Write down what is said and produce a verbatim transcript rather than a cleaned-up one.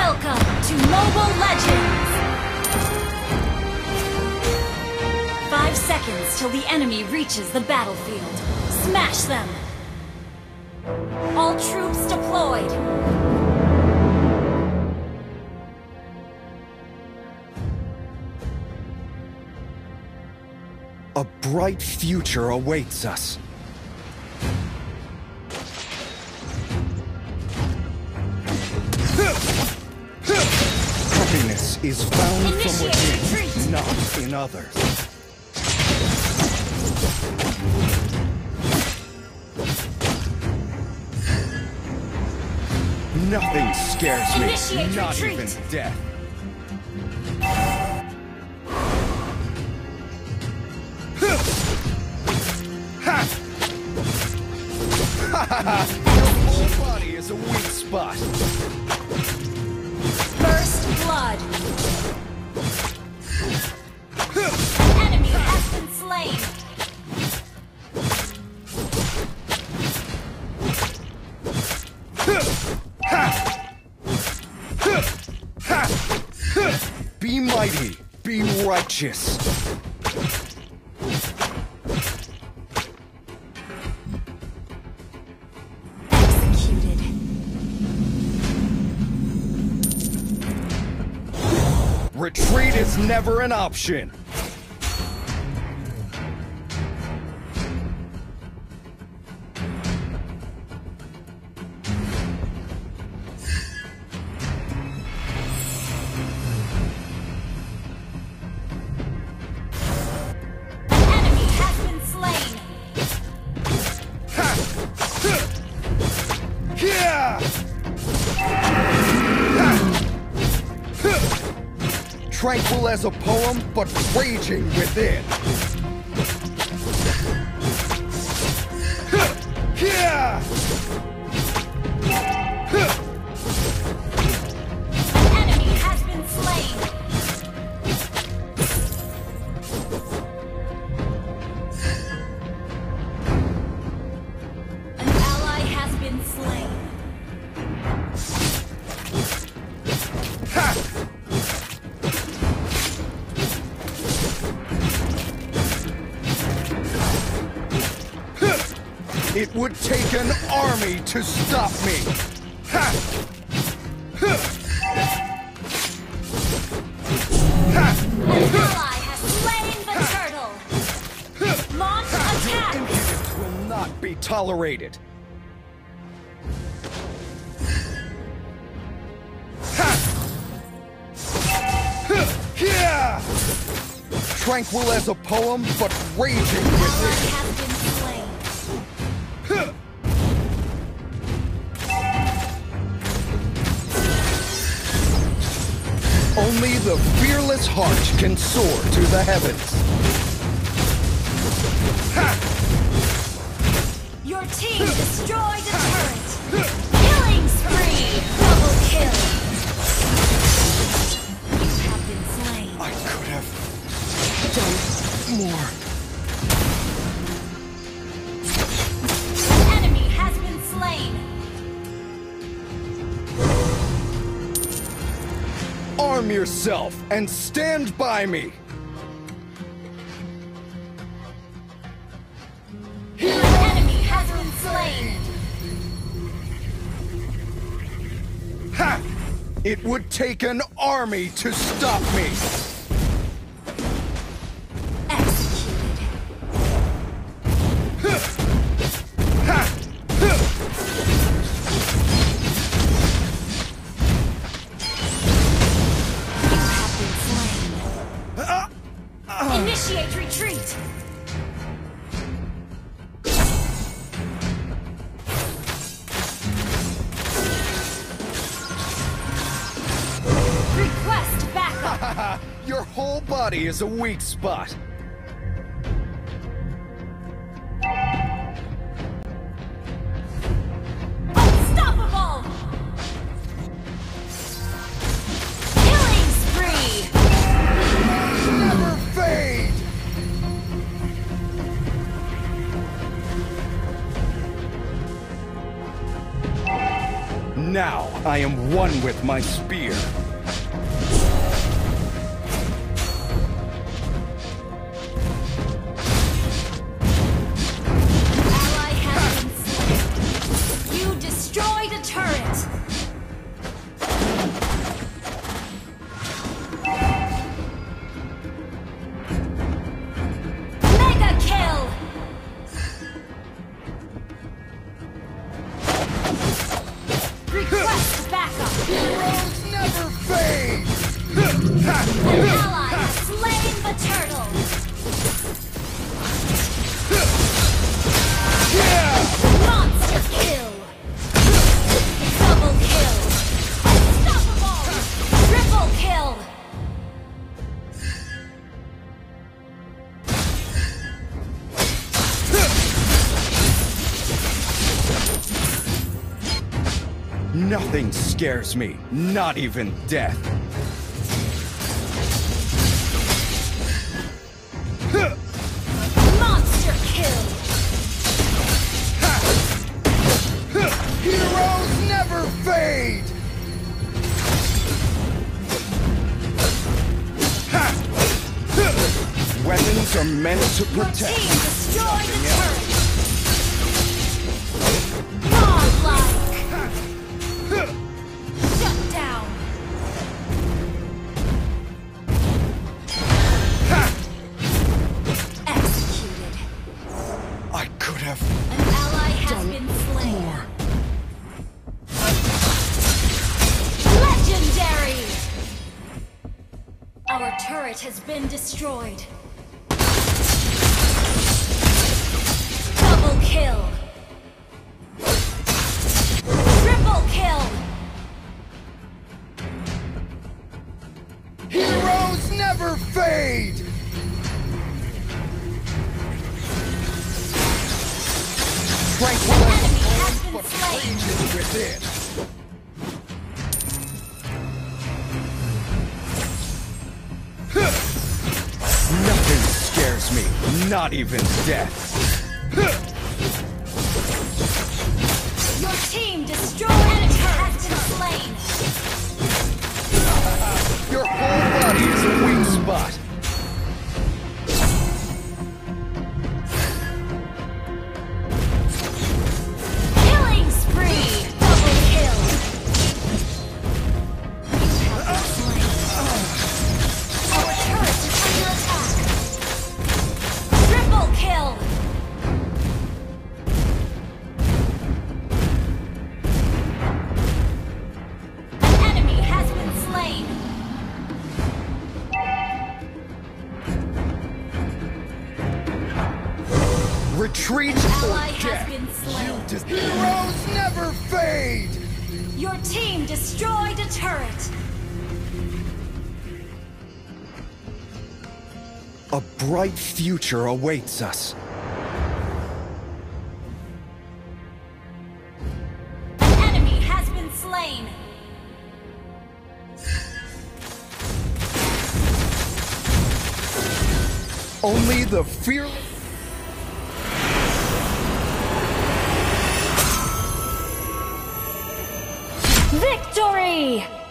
Welcome to Mobile Legends! Five seconds till the enemy reaches the battlefield. Smash them! All troops deployed! A bright future awaits us. Happiness is found Initiate from within, retreat. not in others. Nothing scares me, Initiate not retreat. even death. Your whole body is a weak spot. First blood! Enemy has been slain! Be mighty, be righteous. Executed. Retreat is never an option. Enemy has been slain! Yeah! Tranquil as a poem, but raging within. Yeah! Enemy has been slain! An ally has been slain. It would take an army to stop me. Ha! An ally has slain the turtle! Launch attack! Impudence will not be tolerated. Yeah! Tranquil as a poem, but raging Ally within. has been slain. Only the fearless heart can soar to the heavens. Your team destroyed a turret! Killing spree! Double kill! You have been slain. I could have done more. Enemy has been slain! Arm yourself and stand by me. An enemy has been slain! Ha! It would take an army to stop me. Executed. You have been slain. Initiate retreat! Request backup! Your whole body is a weak spot. Unstoppable! Killing spree! Never fade. Now I am one with my spear. Ally has been slain. You destroyed a turret. Mega kill. Request backup. Heroes never fade! An ally has slain the turtle. Monster kill. Double kill. Unstoppable. Triple kill. Nothing scares me, not even death. Monster kill. Heroes never fade! Weapons are meant to Your protect. team destroyed the turret. Godlike. Shut down. Executed. I could have An ally has been slain. more. Legendary! Our turret has been destroyed. Double kill. Triple kill. Heroes never fade! Tranquilize Enemy has opponents, been but slain. rage is within. Nothing scares me, not even death. Your team destroyed a turret has been slain. Your whole body is a weak spot. Killing spree. Double kill. You have been slain. Our turret is under attack. Triple kill. An enemy has been slain. Retreat An or ally has death. been slain. Just- Heroes never fade! Your team destroyed a turret. A bright future awaits us. An enemy has been slain. Only the fearless. Victory!